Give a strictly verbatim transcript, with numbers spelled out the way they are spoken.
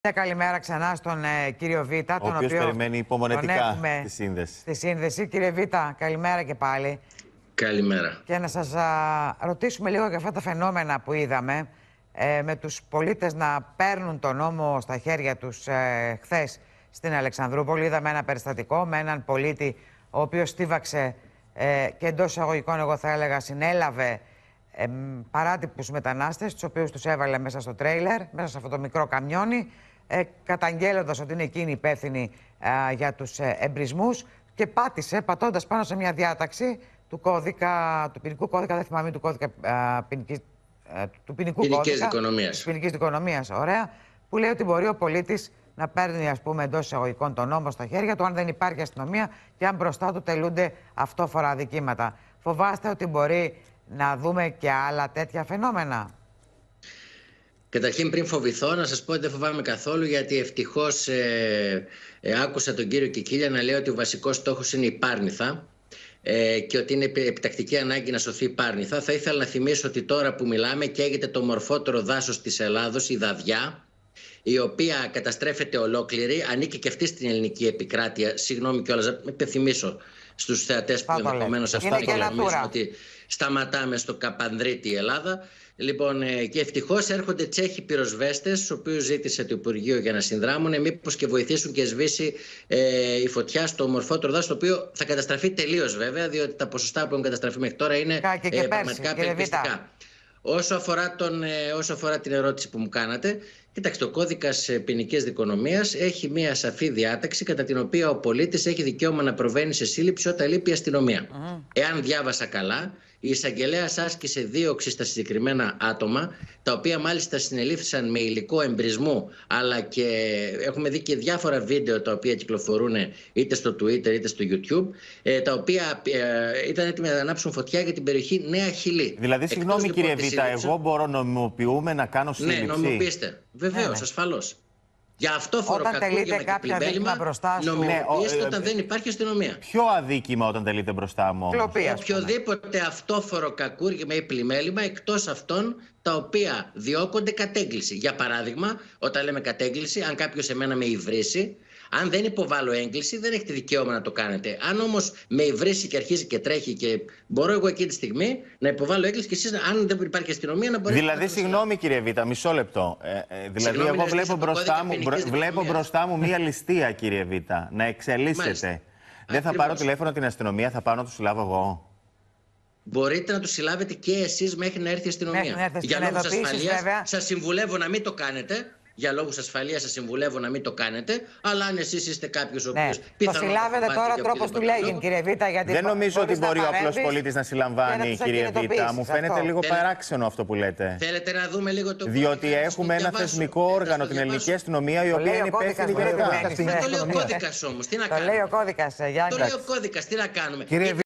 Καλημέρα ξανά στον ε, κύριο Βίτα, ο οποίος περιμένει υπομονετικά τη σύνδεση. Στη σύνδεση. Κύριε Βίτα, καλημέρα και πάλι. Καλημέρα. Και να σας α, ρωτήσουμε λίγο για αυτά τα φαινόμενα που είδαμε, ε, με τους πολίτες να παίρνουν τον νόμο στα χέρια τους ε, χθες στην Αλεξανδρούπολη. Είδαμε ένα περιστατικό με έναν πολίτη ο οποίος στίβαξε ε, και εντός εισαγωγικών, εγώ θα έλεγα, συνέλαβε ε, παράτυπους μετανάστες, τους οποίους τους έβαλε μέσα στο τρέιλερ, μέσα σε αυτό το μικρό καμιόνι, Ε, καταγγέλλοντας ότι είναι εκείνη υπεύθυνη ε, για τους ε, εμπρισμούς, και πάτησε πατώντας πάνω σε μια διάταξη του κώδικα, του ποινικού κώδικα, δεν θυμάμαι, του κώδικα ε, ποινικής, ε, του ποινικού κώδικα της ποινικής δικονομίας, ωραία, που λέει ότι μπορεί ο πολίτης να παίρνει, ας πούμε, εντός εισαγωγικών τον νόμο στα χέρια του αν δεν υπάρχει αστυνομία και αν μπροστά του τελούνται αυτόφορα αδικήματα. Φοβάστε ότι μπορεί να δούμε και άλλα τέτοια φαινόμενα? Καταρχήν, πριν φοβηθώ, να σας πω ότι δεν φοβάμαι καθόλου, γιατί ευτυχώς ε, ε, άκουσα τον κύριο Κικίλια να λέει ότι ο βασικός στόχος είναι η Πάρνηθα ε, και ότι είναι επιτακτική ανάγκη να σωθεί η Πάρνηθα. Θα ήθελα να θυμίσω ότι τώρα που μιλάμε καίγεται το μορφότερο δάσος της Ελλάδος, η Δαδιά, η οποία καταστρέφεται ολόκληρη, ανήκει και αυτή στην ελληνική επικράτεια. Συγγνώμη κιόλας, να υπενθυμίσω στους θεατές που ενδεχομένως αυτό και νομίζουν ότι σταματάμε στο Καπανδρίτη η Ελλάδα. Λοιπόν, και ευτυχώς έρχονται Τσέχοι πυροσβέστες, στους οποίους ζήτησε το Υπουργείο για να συνδράμουν, μήπως και βοηθήσουν και σβήσει ε, η φωτιά στο μορφότερο δάσος, το οποίο θα καταστραφεί τελείως βέβαια, διότι τα ποσοστά που έχουν καταστραφεί μέχρι τώρα είναι ε, πραγματικά απελπιστικά. Όσο αφορά, τον, ε, όσο αφορά την ερώτηση που μου κάνατε, κοιτάξτε, ο κώδικας ποινικής δικονομίας έχει μία σαφή διάταξη κατά την οποία ο πολίτης έχει δικαίωμα να προβαίνει σε σύλληψη όταν λείπει η αστυνομία. Mm. Εάν διάβασα καλά, η εισαγγελέας άσκησε δίωξη στα συγκεκριμένα άτομα, τα οποία μάλιστα συνελήφθησαν με υλικό εμπρισμού, αλλά και έχουμε δει και διάφορα βίντεο τα οποία κυκλοφορούν είτε στο Twitter είτε στο YouTube, τα οποία ε, ήταν έτοιμοι να ανάψουν φωτιά για την περιοχή Νέα Χιλή. Δηλαδή, συγγνώμη λοιπόν, κύριε Βίτα, εγώ μπορώ νομιμοποιούμε να κάνω σύλληψη? Ναι, νομιμοποιήστε. Βεβαίως, ναι, ναι. ασφαλώς. Για αυτό φοροκακούργημα και πλημέλημα νομιμοποιήστε ναι, όταν ε, δεν υπάρχει αστυνομία. Ποιο αδίκημα όταν τελείται μπροστά μου? Κλοπή, οποιοδήποτε αυτόφορο κακούργημα ή πλημέλημα, εκτός αυτών τα οποία διώκονται κατέγκληση. Για παράδειγμα, όταν λέμε κατέγκληση, αν κάποιος εμένα με υβρίσει, αν δεν υποβάλλω έγκληση, δεν έχετε δικαίωμα να το κάνετε. Αν όμως με υβρίσει και αρχίζει και τρέχει και μπορώ εγώ εκεί τη στιγμή να υποβάλλω έγκληση και εσείς, αν δεν υπάρχει αστυνομία, να μπορείτε δηλαδή, να το συγγνώμη κύριε Βίτα, μισό λεπτό. Ε, ε, δηλαδή, συγγνώμη, εγώ βλέπω μπροστά, μου, βλέπω μπροστά μου μία ληστεία, κύριε Βίτα, να εξελίσσεται. Μάλιστα. Δεν Ακριβώς. θα πάρω τηλέφωνο την αστυνομία, θα πάω να του συλλάβω εγώ? Μπορείτε να του συλλάβετε και εσείς μέχρι να έρθει η αστυνομία. Για λόγους ασφαλείας, σας συμβουλεύω να μην το κάνετε. Για λόγους ασφαλείας σας συμβουλεύω να μην το κάνετε, αλλά αν εσείς είστε κάποιος ο οποίος ναι. πιθανόν. Το συλλάβετε τώρα τρόπος του λέγει, κύριε Βίτα. Γιατί δεν νομίζω ότι μπορεί ο απλός πολίτης να συλλαμβάνει, κύριε Βίτα. Μου φαίνεται αυτό. λίγο Θέλε... παράξενο αυτό που λέτε. Θέλετε να δούμε λίγο το Διότι κώδικα, έχουμε ένα θεσμικό όργανο, την ελληνική αστυνομία, η οποία είναι υπεύθυνη για τα. Το λέει ο κώδικας όμως. Τι να κάνουμε? Το λέει ο κώδικας, Γιάννη. Το λέει ο κώδικας, τι να κάνουμε?